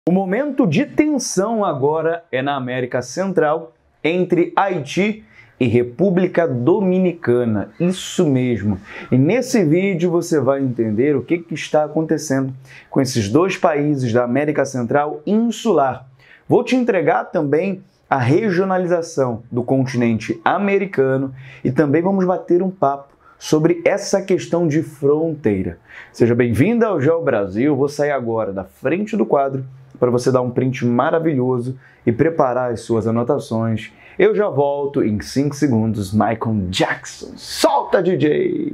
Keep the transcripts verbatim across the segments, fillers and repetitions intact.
O momento de tensão agora é na América Central, entre Haiti e República Dominicana. Isso mesmo. E nesse vídeo você vai entender o que, que está acontecendo com esses dois países da América Central insular. Vou te entregar também a regionalização do continente americano e também vamos bater um papo sobre essa questão de fronteira. Seja bem-vinda ao GeoBrasil. Vou sair agora da frente do quadro para você dar um print maravilhoso e preparar as suas anotações. Eu já volto em cinco segundos. Michael Jackson, solta, D J!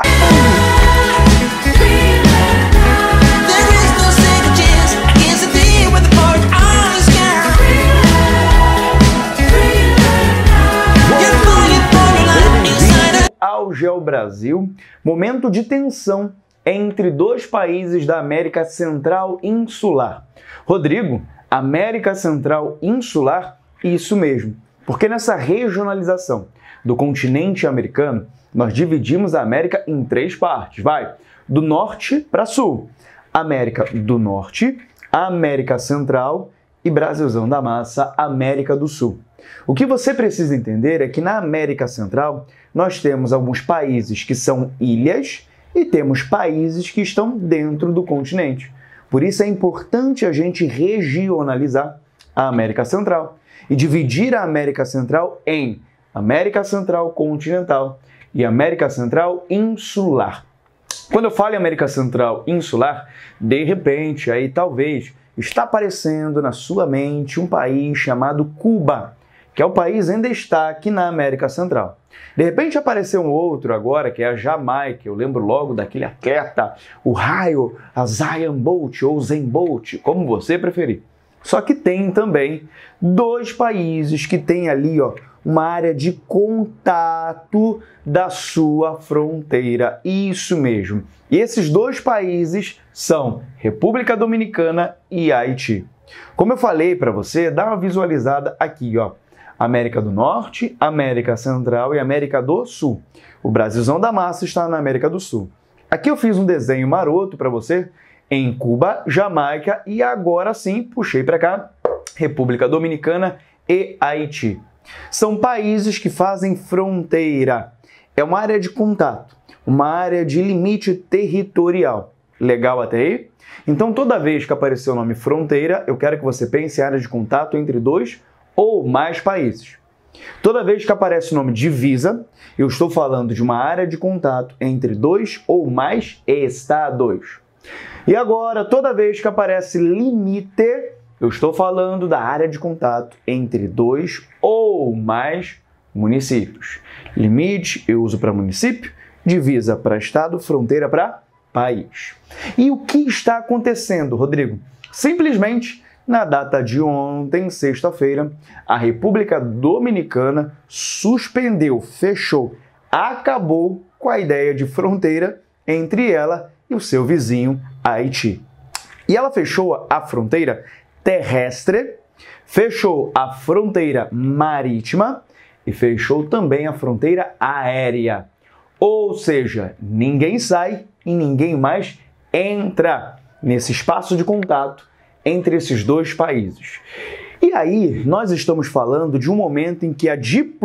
Bem-vindo ao GeoBrasil, momento de tensão entre dois países da América Central insular. Rodrigo, América Central insular? Isso mesmo, porque nessa regionalização do continente americano, nós dividimos a América em três partes, vai, do norte para sul. América do Norte, América Central e Brasilzão da Massa, América do Sul. O que você precisa entender é que na América Central nós temos alguns países que são ilhas e temos países que estão dentro do continente. Por isso é importante a gente regionalizar a América Central e dividir a América Central em América Central continental e América Central insular. Quando eu falo em América Central insular, de repente, aí talvez está aparecendo na sua mente um país chamado Cuba, que é o país em destaque na América Central. De repente apareceu um outro agora, que é a Jamaica. Eu lembro logo daquele atleta, o raio, a Zion Bolt ou Zen Bolt, como você preferir. Só que tem também dois países que têm ali, ó, uma área de contato da sua fronteira. Isso mesmo. E esses dois países são República Dominicana e Haiti. Como eu falei para você, dá uma visualizada aqui, ó. América do Norte, América Central e América do Sul. O Brasilzão da Massa está na América do Sul. Aqui eu fiz um desenho maroto para você em Cuba, Jamaica e agora sim puxei para cá República Dominicana e Haiti. São países que fazem fronteira. É uma área de contato, uma área de limite territorial. Legal até aí? Então toda vez que aparecer o nome fronteira, eu quero que você pense em área de contato entre dois ou mais países. Toda vez que aparece o nome divisa, eu estou falando de uma área de contato entre dois ou mais estados. E agora, toda vez que aparece limite, eu estou falando da área de contato entre dois ou mais municípios. Limite eu uso para município, divisa para estado, fronteira para país. E o que está acontecendo, Rodrigo? Simplesmente, na data de ontem, sexta-feira, a República Dominicana suspendeu, fechou, acabou com a ideia de fronteira entre ela e o seu vizinho Haiti. E ela fechou a fronteira terrestre, fechou a fronteira marítima e fechou também a fronteira aérea. Ou seja, ninguém sai e ninguém mais entra nesse espaço de contato entre esses dois países. E aí, nós estamos falando de um momento em que a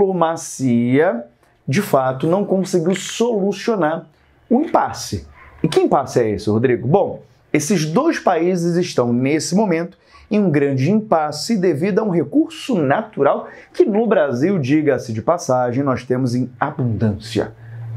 diplomacia, de fato, não conseguiu solucionar o impasse. E que impasse é esse, Rodrigo? Bom, esses dois países estão, nesse momento, em um grande impasse devido a um recurso natural que no Brasil, diga-se de passagem, nós temos em abundância.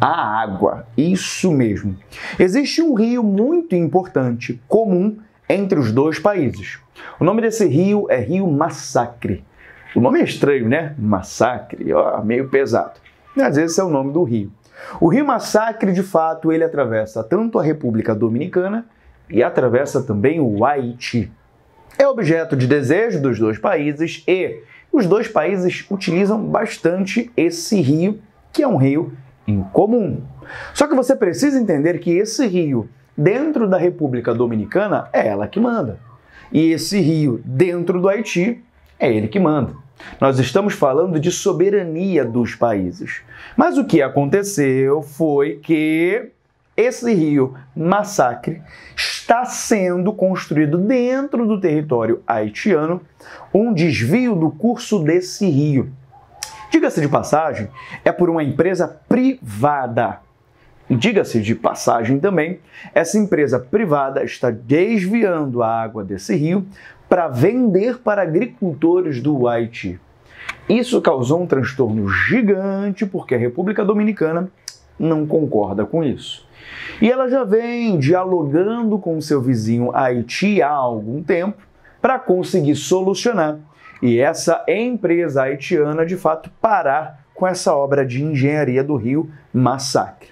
A água. Isso mesmo. Existe um rio muito importante, comum, entre os dois países. O nome desse rio é Rio Massacre. O nome é estranho, né? Massacre, ó, meio pesado. Mas esse é o nome do rio. O Rio Massacre, de fato, ele atravessa tanto a República Dominicana e atravessa também o Haiti. É objeto de desejo dos dois países e os dois países utilizam bastante esse rio, que é um rio em comum. Só que você precisa entender que esse rio dentro da República Dominicana é ela que manda. E esse rio dentro do Haiti é ele que manda. Nós estamos falando de soberania dos países. Mas o que aconteceu foi que esse rio Massacre está sendo construído dentro do território haitiano um desvio do curso desse rio. Diga-se de passagem, é por uma empresa privada. E diga-se de passagem também, essa empresa privada está desviando a água desse rio para vender para agricultores do Haiti. Isso causou um transtorno gigante porque a República Dominicana não concorda com isso. E ela já vem dialogando com o seu vizinho Haiti há algum tempo para conseguir solucionar e essa empresa haitiana de fato parar com essa obra de engenharia do rio Massacre.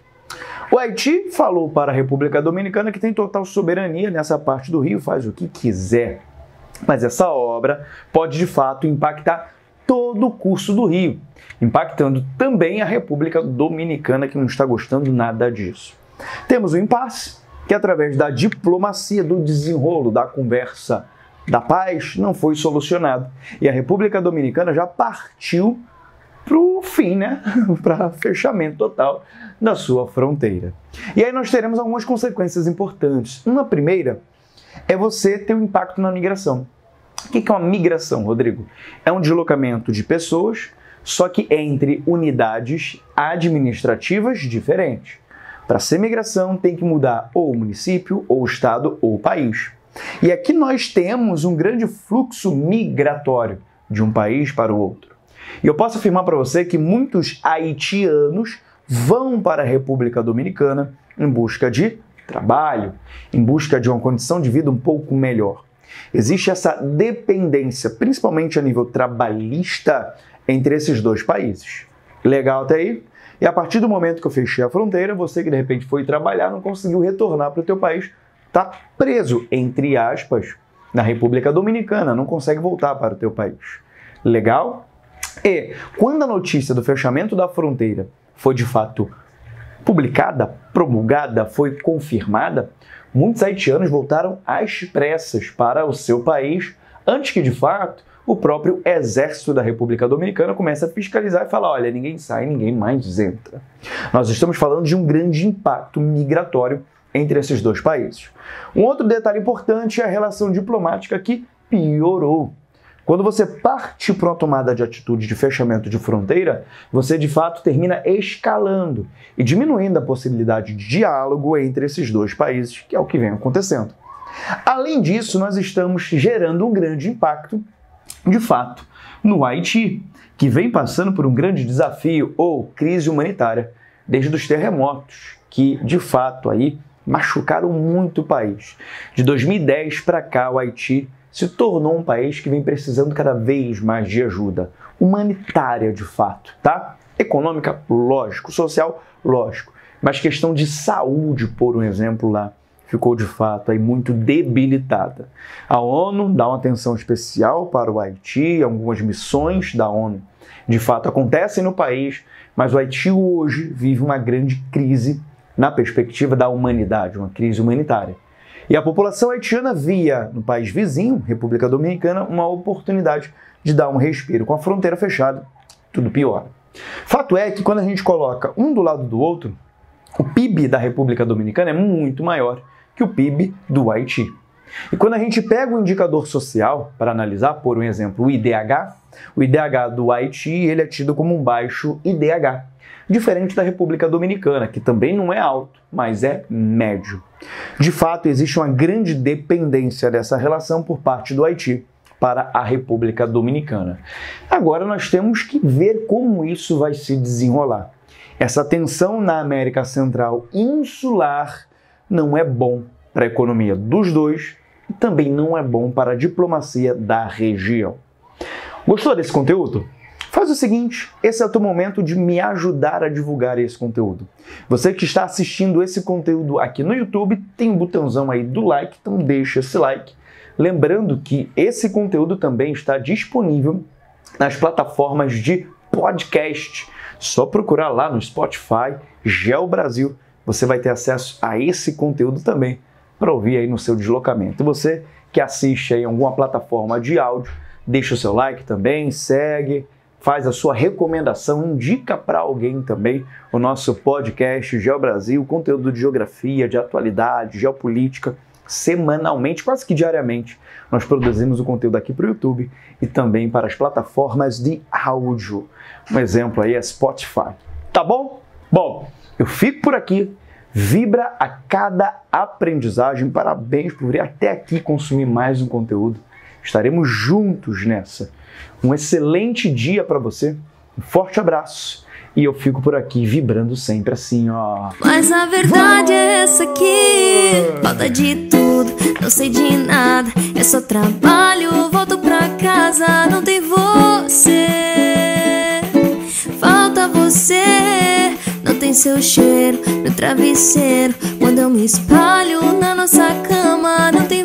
O Haiti falou para a República Dominicana que tem total soberania nessa parte do rio, faz o que quiser. Mas essa obra pode de fato impactar todo o curso do rio, impactando também a República Dominicana, que não está gostando nada disso. Temos o impasse, que através da diplomacia, do desenrolo, da conversa, da paz, não foi solucionado. E a República Dominicana já partiu para o fim, né? Para fechamento total da sua fronteira. E aí nós teremos algumas consequências importantes. Uma primeira é você ter um impacto na migração. O que é uma migração, Rodrigo? É um deslocamento de pessoas, só que entre unidades administrativas diferentes. Para ser migração, tem que mudar ou o município, ou o estado, ou o país. E aqui nós temos um grande fluxo migratório de um país para o outro. E eu posso afirmar para você que muitos haitianos vão para a República Dominicana em busca de trabalho, em busca de uma condição de vida um pouco melhor. Existe essa dependência, principalmente a nível trabalhista, entre esses dois países. Legal até aí? E a partir do momento que eu fechei a fronteira, você que de repente foi trabalhar, não conseguiu retornar para o teu país, está preso, entre aspas, na República Dominicana, não consegue voltar para o teu país. Legal? E quando a notícia do fechamento da fronteira foi de fato publicada, promulgada, foi confirmada, muitos haitianos voltaram às pressas para o seu país, antes que de fato o próprio exército da República Dominicana comece a fiscalizar e falar, olha, ninguém sai, ninguém mais entra. Nós estamos falando de um grande impacto migratório entre esses dois países. Um outro detalhe importante é a relação diplomática que piorou. Quando você parte para uma tomada de atitude de fechamento de fronteira, você de fato termina escalando e diminuindo a possibilidade de diálogo entre esses dois países, que é o que vem acontecendo. Além disso, nós estamos gerando um grande impacto, de fato, no Haiti, que vem passando por um grande desafio ou crise humanitária desde os terremotos, que de fato aí machucaram muito o país. De dois mil e dez para cá, o Haiti se tornou um país que vem precisando cada vez mais de ajuda humanitária, de fato, tá? Econômica, lógico. Social, lógico. Mas questão de saúde, por um exemplo lá, ficou de fato aí muito debilitada. A ONU dá uma atenção especial para o Haiti, algumas missões da ONU de fato acontecem no país, mas o Haiti hoje vive uma grande crise na perspectiva da humanidade, uma crise humanitária. E a população haitiana via no país vizinho, República Dominicana, uma oportunidade de dar um respiro. Com a fronteira fechada, tudo piora. Fato é que quando a gente coloca um do lado do outro, o P I B da República Dominicana é muito maior que o P I B do Haiti. E quando a gente pega o indicador social para analisar, por um exemplo, o I D H, o I D H do Haiti ele é tido como um baixo I D H, diferente da República Dominicana, que também não é alto, mas é médio. De fato, existe uma grande dependência dessa relação por parte do Haiti para a República Dominicana. Agora nós temos que ver como isso vai se desenrolar. Essa tensão na América Central insular não é bom para a economia dos dois e também não é bom para a diplomacia da região. Gostou desse conteúdo? Faz o seguinte, esse é o teu momento de me ajudar a divulgar esse conteúdo. Você que está assistindo esse conteúdo aqui no YouTube, tem um botãozão aí do like, então deixa esse like. Lembrando que esse conteúdo também está disponível nas plataformas de podcast. Só procurar lá no Spotify, Geo Brasil, você vai ter acesso a esse conteúdo também para ouvir aí no seu deslocamento. E você que assiste aí em alguma plataforma de áudio, deixa o seu like também, segue, faz a sua recomendação, indica para alguém também o nosso podcast GeoBrasil, conteúdo de geografia, de atualidade, geopolítica, semanalmente, quase que diariamente. Nós produzimos o conteúdo aqui para o YouTube e também para as plataformas de áudio. Um exemplo aí é Spotify. Tá bom? Bom, eu fico por aqui. Vibra a cada aprendizagem. Parabéns por vir até aqui consumir mais um conteúdo. Estaremos juntos nessa. Um excelente dia para você. Um forte abraço. E eu fico por aqui vibrando sempre assim, ó. Mas a verdade é essa aqui. Falta de tudo, não sei de nada. É só trabalho, volto pra casa, não tem você. Falta você, não tem seu cheiro no travesseiro. Quando eu me espalho na nossa cama, não tem